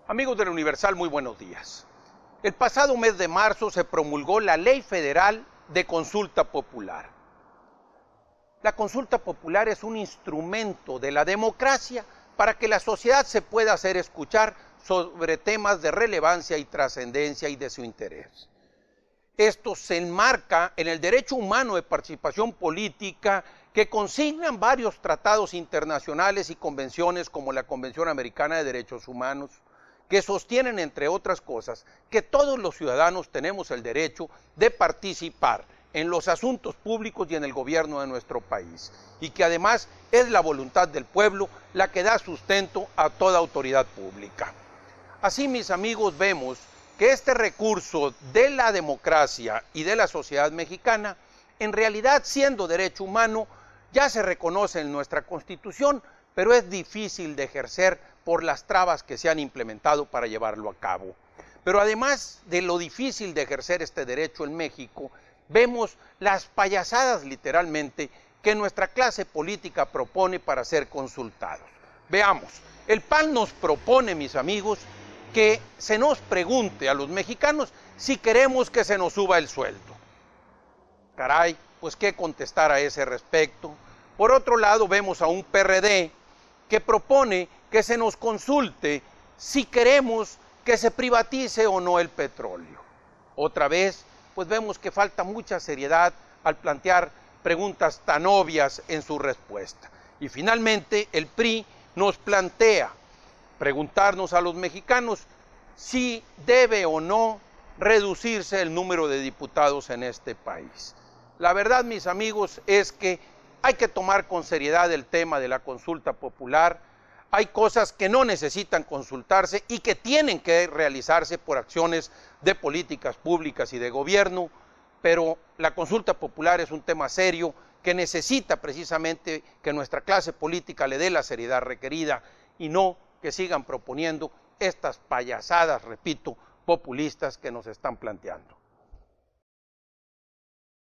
Amigos del Universal, muy buenos días. El pasado mes de marzo se promulgó la Ley Federal de Consulta Popular. La consulta popular es un instrumento de la democracia para que la sociedad se pueda hacer escuchar sobre temas de relevancia y trascendencia y de su interés. Esto se enmarca en el derecho humano de participación política que consignan varios tratados internacionales y convenciones como la Convención Americana de Derechos Humanos, que sostienen, entre otras cosas, que todos los ciudadanos tenemos el derecho de participar en los asuntos públicos y en el gobierno de nuestro país, y que además es la voluntad del pueblo la que da sustento a toda autoridad pública. Así, mis amigos, vemos que este recurso de la democracia y de la sociedad mexicana, en realidad, siendo derecho humano, ya se reconoce en nuestra Constitución, pero es difícil de ejercer por las trabas que se han implementado para llevarlo a cabo. Pero además de lo difícil de ejercer este derecho en México, vemos las payasadas, literalmente, que nuestra clase política propone para ser consultados. Veamos, el PAN nos propone, mis amigos, que se nos pregunte a los mexicanos si queremos que se nos suba el sueldo. Caray, pues qué contestar a ese respecto. Por otro lado, vemos a un PRD que propone que se nos consulte si queremos que se privatice o no el petróleo. Otra vez, pues vemos que falta mucha seriedad al plantear preguntas tan obvias en su respuesta. Y finalmente, el PRI nos plantea preguntarnos a los mexicanos si debe o no reducirse el número de diputados en este país. La verdad, mis amigos, es que hay que tomar con seriedad el tema de la consulta popular. Hay cosas que no necesitan consultarse y que tienen que realizarse por acciones de políticas públicas y de gobierno, pero la consulta popular es un tema serio que necesita precisamente que nuestra clase política le dé la seriedad requerida y no que sigan proponiendo estas payasadas, repito, populistas que nos están planteando.